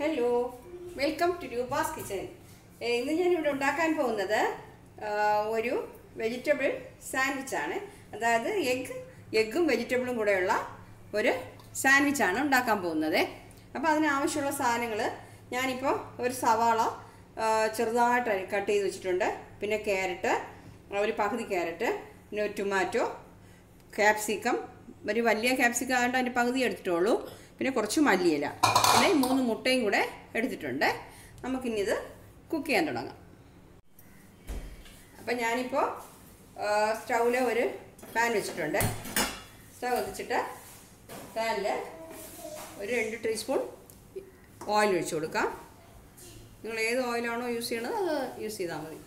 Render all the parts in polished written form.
Hello, welcome to Rupa's kitchen. ഇന്ന് ഞാനിവിടെ ഉണ്ടാക്കാൻ പോകുന്നത് ഒരു വെജിറ്റബിൾ സാൻഡ്വിച്ചാണ്. അതായത് എഗ്ഗും വെജിറ്റബിളും കൂടെയുള്ള ഒരു സാൻഡ്വിച്ചാണ് ഉണ്ടാക്കാൻ പോകുന്നത്. അപ്പോൾ അതിനാവശ്യമുള്ള സാധനങ്ങൾ ഞാനിപ്പോൾ ഒരു സവാള ചെറുതായിട്ട് കട്ട് ചെയ്ത് വെച്ചിട്ടുണ്ട്. പിന്നെ ക്യാരറ്റ്, ഒരു പകുതി ക്യാരറ്റ്, പിന്നെ ഒരു ടൊമാറ്റോ, ക്യാപ്സിക്കം, ഒരു വലിയ ക്യാപ്സിക്കം ആയതുകൊണ്ട് അതിൻ്റെ പകുതി എടുത്തിട്ടുള്ളൂ. പിന്നെ കുറച്ച് മല്ലിയില, പിന്നെ 3 മുട്ടയും കൂടെ എടുത്തിട്ടുണ്ട്. നമുക്കിനി ഇത് കുക്ക് ചെയ്യാൻ തുടങ്ങാം. അപ്പം ഞാനിപ്പോൾ സ്റ്റൗവിൽ ഒരു പാൻ വെച്ചിട്ടുണ്ട്. സ്റ്റൗ വെച്ചിട്ട് പാനിൽ ഒരു 2 ടീസ്പൂൺ ഓയിൽ ഒഴിച്ച് കൊടുക്കാം. നിങ്ങൾ ഏത് ഓയിലാണോ യൂസ് ചെയ്യണത് അത് യൂസ് ചെയ്താൽ മതി.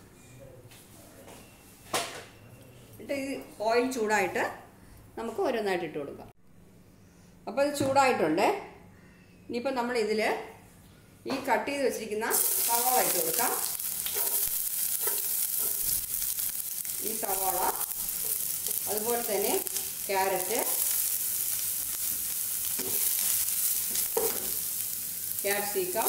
എന്നിട്ട് ഈ ഓയിൽ ചൂടായിട്ട് നമുക്ക് ഓരോന്നായിട്ട് ഇട്ട് കൊടുക്കാം. അപ്പോൾ ഇത് ചൂടായിട്ടുണ്ട്. ഇനിയിപ്പോൾ നമ്മൾ ഇതിൽ ഈ കട്ട് ചെയ്ത് വെച്ചിരിക്കുന്ന സവാള ഇട്ട് കൊടുക്കാം. ഈ സവാള, അതുപോലെ തന്നെ ക്യാരറ്റ്, ക്യാപ്സിക്കം,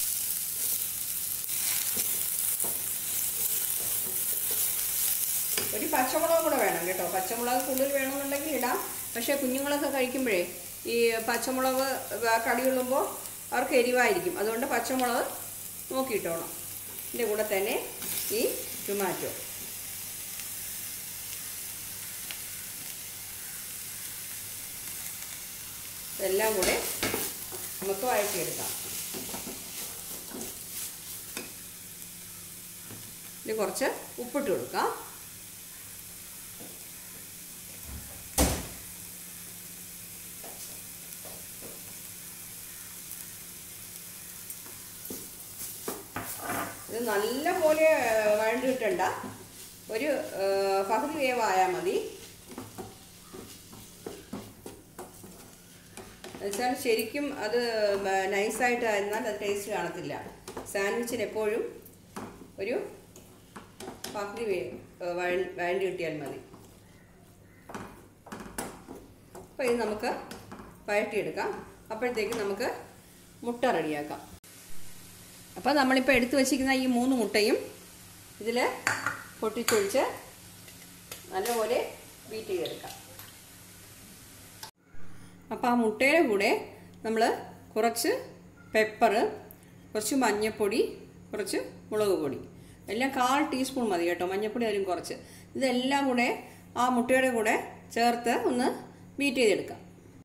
ഒരു പച്ചമുളക് കൂടെ വേണം കേട്ടോ. പച്ചമുളക് കൂടുതൽ വേണമെന്നുണ്ടെങ്കിൽ ഇടാം. പക്ഷേ കുഞ്ഞുങ്ങളൊക്കെ കഴിക്കുമ്പോഴേ ഈ പച്ചമുളക് കടി കൊള്ളുമ്പോൾ അവർക്ക് എരിവായിരിക്കും. അതുകൊണ്ട് പച്ചമുളക് നോക്കിയിട്ടോണം. ഇതിൻ്റെ കൂടെ തന്നെ ഈ ടൊമാറ്റോ, ഇതെല്ലാം കൂടെ നമുക്ക് വഴറ്റിയെടുക്കാം. ഇത് കുറച്ച് ഉപ്പിട്ട് കൊടുക്കാം. ഇത് നല്ല പോലെ വഴണ്ടി കിട്ടണ്ട, ഒരു പകുതി വേവായാൽ മതി. എന്നുവെച്ചാൽ ശരിക്കും അത് നൈസായിട്ട് ആയിരുന്നാൽ അത് ടേസ്റ്റ് കാണത്തില്ല. സാൻഡ്വിച്ചിന് എപ്പോഴും ഒരു പകുതി വഴണ്ടി കിട്ടിയാൽ മതി. അപ്പോൾ ഇത് നമുക്ക് വഴറ്റിയെടുക്കാം. അപ്പോഴത്തേക്ക് നമുക്ക് മുട്ട റെഡിയാക്കാം. അപ്പോൾ നമ്മളിപ്പോൾ എടുത്തു വച്ചിരിക്കുന്ന ഈ 3 മുട്ടയും ഇതിൽ പൊട്ടിച്ചൊഴിച്ച് നല്ലപോലെ ബീറ്റ് ചെയ്തെടുക്കാം. അപ്പോൾ ആ മുട്ടയുടെ കൂടെ നമ്മൾ കുറച്ച് പെപ്പർ, കുറച്ച് മഞ്ഞൾപ്പൊടി, കുറച്ച് മുളക് പൊടി, എല്ലാം 1/4 ടീസ്പൂൺ മതി കേട്ടോ. മഞ്ഞൾപ്പൊടി അതിലും കുറച്ച്. ഇതെല്ലാം കൂടെ ആ മുട്ടയുടെ കൂടെ ചേർത്ത് ഒന്ന് ബീറ്റ് ചെയ്തെടുക്കാം.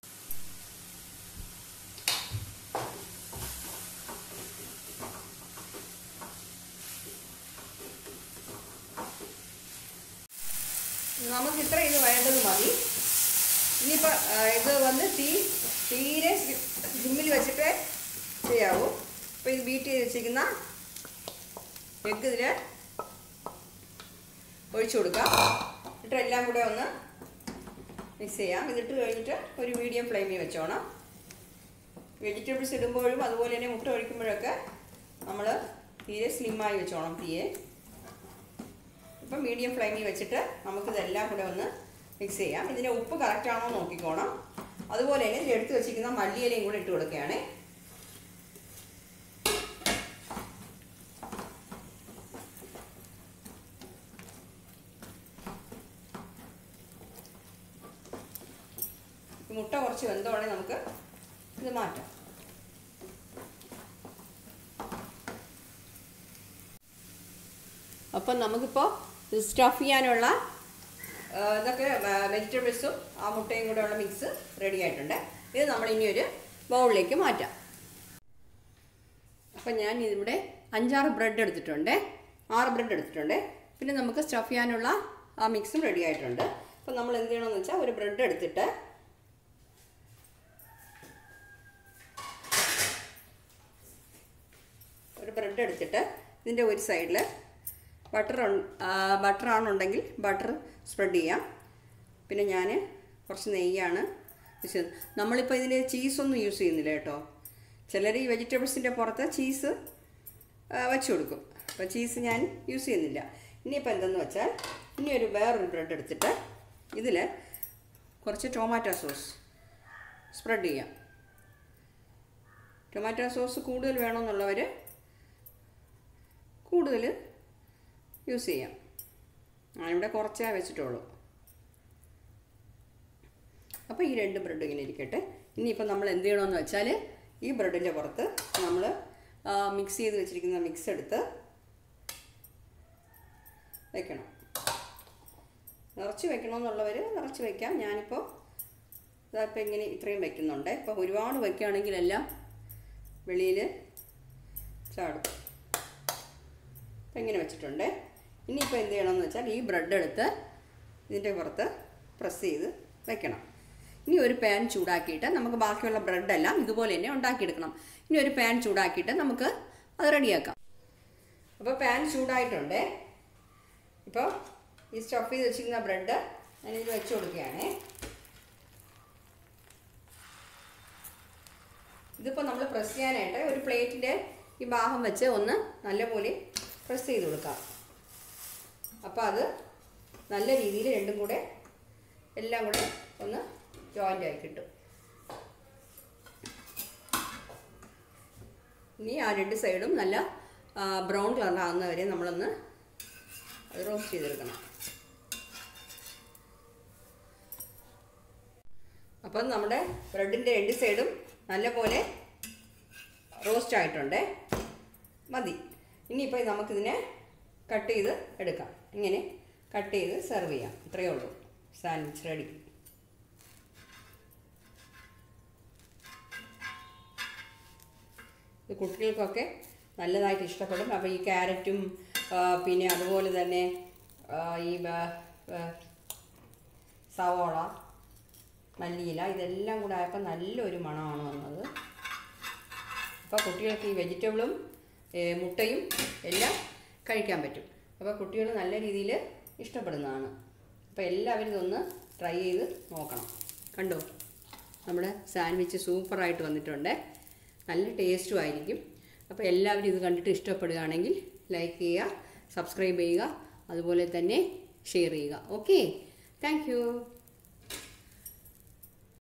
നമുക്ക് ഇത്ര ഇത് വേണ്ടത് മതി. ഇനിയിപ്പോൾ ഇത് വന്ന് തീരെ സിമ്മിൽ വെച്ചിട്ട് ചെയ്യാവൂ. അപ്പോൾ ഇത് ബീറ്റ് ചെയ്ത് വെച്ചിരിക്കുന്ന എഗ്ഗ് ഇതിൽ ഒഴിച്ചു കൊടുക്കാം. എന്നിട്ട് എല്ലാം കൂടെ ഒന്ന് മിക്സ് ചെയ്യാം. ഇതിട്ട് കഴിഞ്ഞിട്ട് ഒരു മീഡിയം ഫ്ലെയിമിൽ വെച്ചോണം. വെജിറ്റബിൾസ് ഇടുമ്പോഴും അതുപോലെ തന്നെ മുട്ട ഒഴിക്കുമ്പോഴൊക്കെ നമ്മൾ തീരെ സ്ലിമ്മായി വെച്ചോണം തീയെ. ഇപ്പം മീഡിയം ഫ്ലെയിമിൽ വെച്ചിട്ട് നമുക്കിതെല്ലാം കൂടെ ഒന്ന് മിക്സ് ചെയ്യാം. ഇതിൻ്റെ ഉപ്പ് കറക്റ്റാണോ നോക്കിക്കോണം. അതുപോലെ തന്നെ ഇത് എടുത്ത് വെച്ചിരിക്കുന്ന മല്ലിയിലയും കൂടെ ഇട്ട് കൊടുക്കുകയാണ്. മുട്ട കുറച്ച് വെന്തോടെ നമുക്ക് ഇത് മാറ്റാം. അപ്പം നമുക്കിപ്പോൾ സ്റ്റഫ് ചെയ്യാനുള്ള ഇതൊക്കെ വെജിറ്റബിൾസും ആ മുട്ടയും കൂടെ ഉള്ള മിക്സ് റെഡി ആയിട്ടുണ്ട്. ഇത് നമ്മളിനി ഒരു ബൗളിലേക്ക് മാറ്റാം. അപ്പം ഞാൻ ഇതിവിടെ 5-6 ബ്രെഡ് എടുത്തിട്ടുണ്ട്, 6 ബ്രെഡ് എടുത്തിട്ടുണ്ട്. പിന്നെ നമുക്ക് സ്റ്റഫ് ചെയ്യാനുള്ള ആ മിക്സും റെഡി ആയിട്ടുണ്ട്. അപ്പം നമ്മൾ എന്ത് ചെയ്യണമെന്ന് വെച്ചാൽ ഒരു ബ്രെഡ് എടുത്തിട്ട് ഇതിൻ്റെ ഒരു സൈഡിൽ ബട്ടറാണുണ്ടെങ്കിൽ ബട്ടർ സ്പ്രെഡ് ചെയ്യാം. പിന്നെ ഞാൻ കുറച്ച് നെയ്യാണ് യൂസ് ചെയ്യുന്നത്. നമ്മളിപ്പോൾ ഇതിൽ ചീസൊന്നും യൂസ് ചെയ്യുന്നില്ല കേട്ടോ. ചിലർ ഈ വെജിറ്റബിൾസിൻ്റെ പുറത്ത് ചീസ് വെച്ച് കൊടുക്കും. അപ്പോൾ ചീസ് ഞാൻ യൂസ് ചെയ്യുന്നില്ല. ഇനിയിപ്പോൾ എന്തെന്ന് വെച്ചാൽ ഇനി വേറൊരു ബ്രെഡ് എടുത്തിട്ട് ഇതിൽ കുറച്ച് ടൊമാറ്റോ സോസ് സ്പ്രെഡ് ചെയ്യാം. ടൊമാറ്റോ സോസ് കൂടുതൽ വേണമെന്നുള്ളവർ കൂടുതൽ യൂസ് ചെയ്യാം. ഞാനിവിടെ കുറച്ചേ വെച്ചിട്ടുള്ളൂ. അപ്പോൾ ഈ 2 ബ്രെഡ് ഇങ്ങനെ ഇരിക്കട്ടെ. ഇനിയിപ്പോൾ നമ്മൾ എന്ത് ചെയ്യണമെന്ന് വെച്ചാൽ ഈ ബ്രെഡിൻ്റെ പുറത്ത് നമ്മൾ മിക്സ് ചെയ്ത് വെച്ചിരിക്കുന്ന മിക്സ് എടുത്ത് വെക്കണം. നിറച്ച് വെക്കണമെന്നുള്ളവർ നിറച്ച് വയ്ക്കാം. ഞാനിപ്പോൾ ഇതാപ്പോൾ ഇങ്ങനെ ഇത്രയും വയ്ക്കുന്നുണ്ട്. ഇപ്പോൾ ഒരുപാട് വയ്ക്കുകയാണെങ്കിൽ എല്ലാം വെളിയിൽ ചാടും. അപ്പം ഇങ്ങനെ വെച്ചിട്ടുണ്ട്. ഇനിയിപ്പോൾ എന്ത് ചെയ്യണമെന്ന് വെച്ചാൽ ഈ ബ്രെഡ് എടുത്ത് ഇതിൻ്റെ പുറത്ത് പ്രസ് ചെയ്ത് വെക്കണം. ഇനി ഒരു പാൻ ചൂടാക്കിയിട്ട് നമുക്ക് ബാക്കിയുള്ള ബ്രെഡെല്ലാം ഇതുപോലെ തന്നെ ഉണ്ടാക്കിയെടുക്കണം. ഇനി ഒരു പാൻ ചൂടാക്കിയിട്ട് നമുക്ക് അത് റെഡിയാക്കാം. അപ്പോൾ പാൻ ചൂടായിട്ടുണ്ട്. ഇപ്പോൾ ഈ സ്റ്റഫ് ചെയ്ത് വെച്ചിരിക്കുന്ന ബ്രെഡ് ഞാനിത് വെച്ച് കൊടുക്കുകയാണ്. ഇതിപ്പോൾ നമ്മൾ പ്രസ് ചെയ്യാനായിട്ട് ഒരു പ്ലേറ്റിൻ്റെ ഈ ഭാഗം വെച്ച് ഒന്ന് നല്ലപോലെ പ്രസ് ചെയ്ത് കൊടുക്കാം. അപ്പോൾ അത് നല്ല രീതിയിൽ രണ്ടും കൂടെ എല്ലാം കൂടെ ഒന്ന് ജോയിൻ്റ് ആയി കിട്ടും. ഇനി ആ 2 സൈഡും നല്ല ബ്രൗൺ കളറാകുന്ന വരെ നമ്മളൊന്ന് റോസ്റ്റ് ചെയ്തെടുക്കണം. അപ്പം നമ്മുടെ ബ്രെഡിൻ്റെ 2 സൈഡും നല്ലപോലെ റോസ്റ്റ് ആയിട്ടുണ്ട്. മതി. ഇനിയിപ്പോൾ നമുക്കിതിനെ കട്ട് ചെയ്ത് എടുക്കാം. ഇങ്ങനെ കട്ട് ചെയ്ത് സെർവ് ചെയ്യാം. ഇത്രയേ ഉള്ളൂ. Sandwich ready. ഇത് കുട്ടികൾക്കൊക്കെ നല്ലതായിട്ട് ഇഷ്ടപ്പെടും. അപ്പോൾ ഈ ക്യാരറ്റും പിന്നെ അതുപോലെ തന്നെ ഈ സവോള, മല്ലിയില ഇതെല്ലാം കൂടെ ആയപ്പോൾ നല്ലൊരു മണമാണ് വന്നത്. അപ്പോൾ കുട്ടികൾക്ക് ഈ വെജിറ്റബിളും മുട്ടയും എല്ലാം കഴിക്കാൻ പറ്റും. അപ്പോൾ കുട്ടികൾ നല്ല രീതിയിൽ ഇഷ്ടപ്പെടുന്നതാണ്. അപ്പോൾ എല്ലാവരും ഇതൊന്ന് ട്രൈ ചെയ്ത് നോക്കണം. കണ്ടോ, നമ്മുടെ സാൻഡ്വിച്ച് സൂപ്പറായിട്ട് വന്നിട്ടുണ്ട്. നല്ല ടേസ്റ്റും ആയിരിക്കും. അപ്പോൾ എല്ലാവരും ഇത് കണ്ടിട്ട് ഇഷ്ടപ്പെടുകയാണെങ്കിൽ ലൈക്ക് ചെയ്യുക, സബ്സ്ക്രൈബ് ചെയ്യുക, അതുപോലെ തന്നെ ഷെയർ ചെയ്യുക. Okay, thank U.